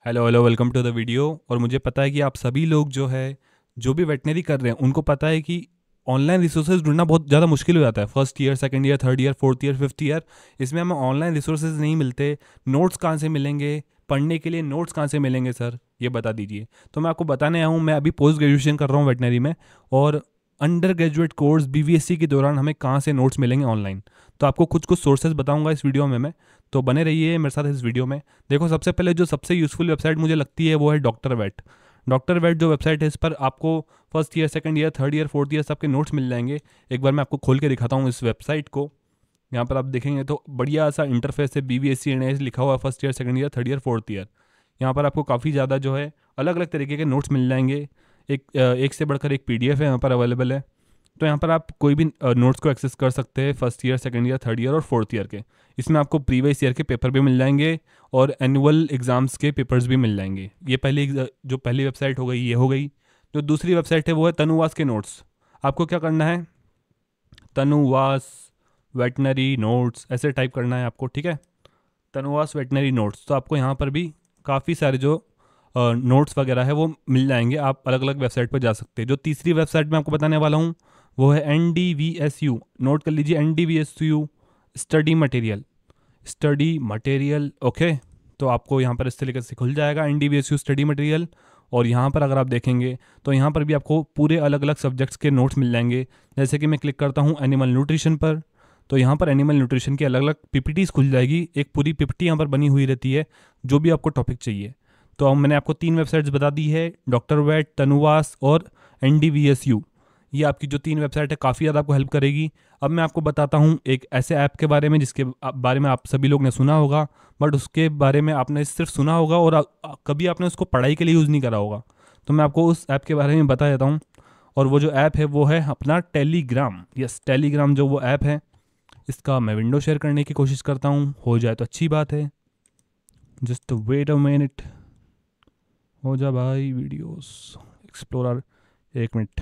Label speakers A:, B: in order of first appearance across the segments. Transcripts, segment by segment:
A: Hello hello, welcome to the video. और मुझे पता है कि आप सभी लोग जो भी वेटनरी कर रहे हैं उनको पता है कि ऑनलाइन रिसोर्सेज ढूंढना बहुत ज़्यादा मुश्किल हो जाता है। First year, second year, third year, fourth year, fifth year, इसमें हमें ऑनलाइन रिसोर्सेज नहीं मिलते। नोट्स कहाँ से मिलेंगे, पढ़ने के लिए नोट्स कहाँ से मिलेंगे सर, ये बता दीजिए। तो मैं आपको बताने आया हूँ। मैं अभी पोस्ट ग्रेजुएशन कर रहा हूँ वेटनरी में, और अंडर ग्रेजुएट कोर्स BVSc के दौरान हमें कहाँ से नोट्स मिलेंगे ऑनलाइन। तो आपको कुछ कुछ सोर्सेज बताऊंगा इस वीडियो में मैं। तो बने रहिए मेरे साथ इस वीडियो में। देखो, सबसे पहले जो सबसे यूज़फुल वेबसाइट मुझे लगती है वो है डॉक्टर वेट। डॉक्टर वेट जो वेबसाइट है, इस पर आपको first year, second year, third year, fourth year सबके नोट्स मिल जाएंगे। एक बार मैं आपको खोल के दिखाता हूँ इस वेबसाइट को। यहाँ पर आप देखेंगे तो बढ़िया सा इंटरफेस है। BVSc NIS लिखा हुआ है, first year, second year, third year, fourth year. यहाँ पर आपको काफ़ी ज़्यादा अलग अलग तरीके के नोट्स मिल जाएंगे। एक से बढ़कर एक PDF है यहाँ पर अवेलेबल है। तो यहाँ पर आप कोई भी नोट्स को एक्सेस कर सकते हैं, first year, second year, third year और फोर्थ ईयर के। इसमें आपको प्रीवियस ईयर के पेपर भी मिल जाएंगे और एनुअल एग्जाम्स के पेपर्स भी मिल जाएंगे। ये जो पहली वेबसाइट हो गई, ये हो गई। जो दूसरी वेबसाइट है वो है तनुवास के नोट्स। आपको क्या करना है, तनुवास वेटनरी नोट्स ऐसे टाइप करना है आपको, ठीक है। TANUVAS veterinary notes. तो आपको यहाँ पर भी काफ़ी सारे जो नोट्स वगैरह है वो मिल जाएंगे। आप अलग अलग वेबसाइट पर जा सकते हैं। जो तीसरी वेबसाइट मैं आपको बताने वाला हूँ वो है NDVSU। नोट कर लीजिए, NDVSU स्टडी मटेरियल। ओके, तो आपको यहाँ पर इस तरीके से खुल जाएगा NDVSU स्टडी मटेरियल। और यहाँ पर अगर आप देखेंगे तो यहाँ पर भी आपको पूरे अलग अलग सब्जेक्ट्स के नोट्स मिल जाएंगे। जैसे कि मैं क्लिक करता हूँ एनिमल न्यूट्रिशन पर, तो यहाँ पर एनिमल न्यूट्रिशन की अलग अलग PPTs खुल जाएगी। एक पूरी PPT यहाँ पर बनी हुई रहती है, जो भी आपको टॉपिक चाहिए। तो अब मैंने आपको 3 वेबसाइट्स बता दी है, डॉक्टर वेट, तनुवास और NDVSU। ये आपकी जो 3 वेबसाइट है काफ़ी ज़्यादा आपको हेल्प करेगी। अब मैं आपको बताता हूँ एक ऐसे ऐप के बारे में जिसके बारे में आप सभी लोग ने सुना होगा, बट उसके बारे में आपने सिर्फ सुना होगा और कभी आपने उसको पढ़ाई के लिए यूज़ नहीं करा होगा। तो मैं आपको उस ऐप के बारे में बता देता हूँ। और वो जो ऐप है वो है अपना टेलीग्राम। यस, टेलीग्राम जो वो ऐप है, इसका मैं विंडो शेयर करने की कोशिश करता हूँ। हो जाए तो अच्छी बात है। जस्ट वेट अ मिनट, हो जा भाई वीडियोस एक्सप्लोरर। 1 मिनट,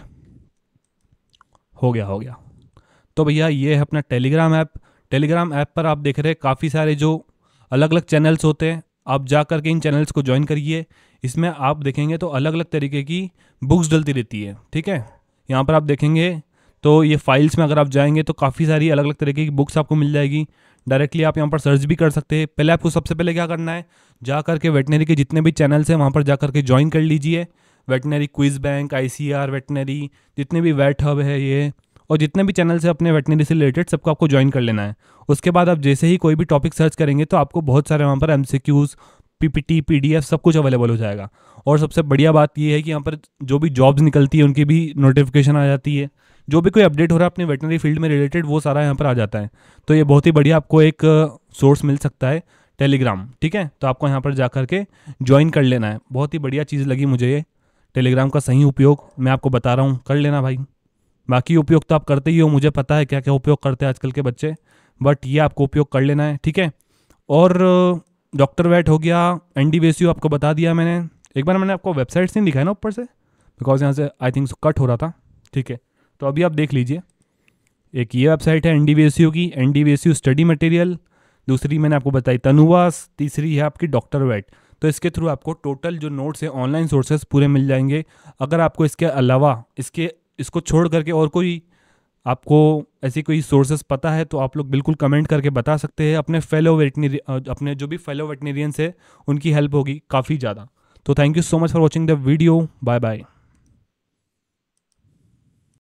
A: हो गया। तो भैया ये है अपना टेलीग्राम ऐप। टेलीग्राम ऐप पर आप देख रहे हैं काफ़ी सारे जो अलग अलग चैनल्स होते हैं। आप जा करके इन चैनल्स को ज्वाइन करिए। इसमें आप देखेंगे तो अलग अलग तरीके की बुक्स डलती रहती है, ठीक है। यहाँ पर आप देखेंगे तो ये फाइल्स में अगर आप जाएंगे तो काफ़ी सारी अलग अलग तरीके की बुक्स आपको मिल जाएगी। डायरेक्टली आप यहाँ पर सर्च भी कर सकते हैं। पहले आपको सबसे पहले क्या करना है, जा करके वेटनरी के जितने भी चैनल्स हैं वहाँ पर जा करके ज्वाइन कर लीजिए। Veterinary quiz bank, ICR veterinary, जितने भी वेट हब है ये, और जितने भी चैनल्स है अपने वेटनरी से रिलेटेड, सबको आपको ज्वाइन कर लेना है। उसके बाद आप जैसे ही कोई भी टॉपिक सर्च करेंगे तो आपको बहुत सारे वहाँ पर MCQs, PPT, PDF सब कुछ अवेलेबल हो जाएगा। और सबसे बढ़िया बात यह है कि यहाँ पर जो भी जॉब्स निकलती है उनकी भी नोटिफिकेशन आ जाती है। जो भी कोई अपडेट हो रहा है अपनी वेटनरी फील्ड में रिलेटेड, वो सारा यहाँ पर आ जाता है। तो ये बहुत ही बढ़िया आपको एक सोर्स मिल सकता है, टेलीग्राम, ठीक है। तो आपको यहाँ पर जा करके ज्वाइन कर लेना है। बहुत ही बढ़िया चीज़ लगी मुझे ये। टेलीग्राम का सही उपयोग मैं आपको बता रहा हूँ, कर लेना भाई। बाकी उपयोग तो आप करते ही हो, मुझे पता है क्या क्या उपयोग करते हैं आजकल के बच्चे, बट ये आपको उपयोग कर लेना है, ठीक है। और डॉक्टर वेट हो गया, NDVSU आपको बता दिया मैंने। एक बार मैंने आपको वेबसाइट्स नहीं दिखाया ना ऊपर से, बिकॉज यहाँ से आई थिंक कट हो रहा था, ठीक है। तो अभी आप देख लीजिए, एक ये वेबसाइट है NDVSU की, NDVSU स्टडी मटेरियल। दूसरी मैंने आपको बताई तनुवास। तीसरी है आपकी डॉक्टर वेट। तो इसके थ्रू आपको टोटल जो नोट्स है, ऑनलाइन सोर्सेज पूरे मिल जाएंगे। अगर आपको इसके अलावा इसको छोड़ करके और कोई आपको ऐसी कोई सोर्सेज पता है तो आप लोग बिल्कुल कमेंट करके बता सकते हैं। अपने जो भी फेलो वेटनेरियंस है उनकी हेल्प होगी काफ़ी ज़्यादा। तो thank you so much for watching the video. Bye bye.